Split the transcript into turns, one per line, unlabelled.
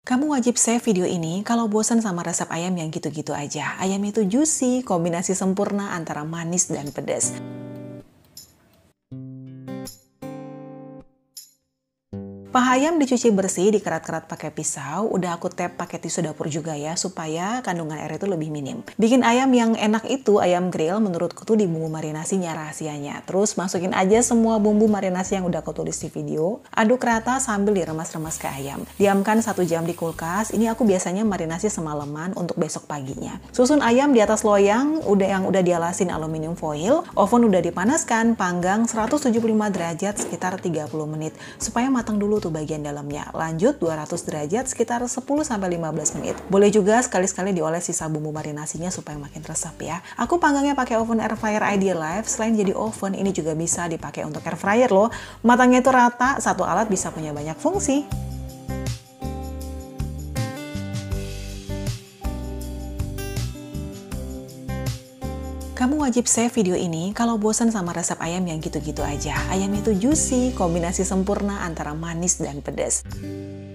Kamu wajib save video ini kalau bosan sama resep ayam yang gitu-gitu aja. Ayam itu juicy, kombinasi sempurna antara manis dan pedas. Paha ayam dicuci bersih, dikerat-kerat pakai pisau. Udah aku tap pakai tisu dapur juga ya, supaya kandungan air itu lebih minim. Bikin ayam yang enak itu, ayam grill menurutku tuh di bumbu marinasinya rahasianya. Terus masukin aja semua bumbu marinasi yang udah aku tulis di video. Aduk rata sambil diremas-remas ke ayam. Diamkan 1 jam di kulkas. Ini aku biasanya marinasi semalaman untuk besok paginya. Susun ayam di atas loyang yang udah dialasin aluminium foil. Oven udah dipanaskan, panggang 175 derajat sekitar 30 menit. Supaya matang dulu tuh bagian dalamnya. Lanjut 200 derajat sekitar 10-15 menit. Boleh juga sekali-sekali dioles sisa bumbu marinasinya supaya makin resep ya. Aku panggangnya pakai oven air fryer Idealife. Selain jadi oven, ini juga bisa dipakai untuk air fryer loh. Matangnya itu rata, satu alat bisa punya banyak fungsi. Kamu wajib save video ini kalau bosan sama resep ayam yang gitu-gitu aja. Ayam itu juicy, kombinasi sempurna antara manis dan pedas.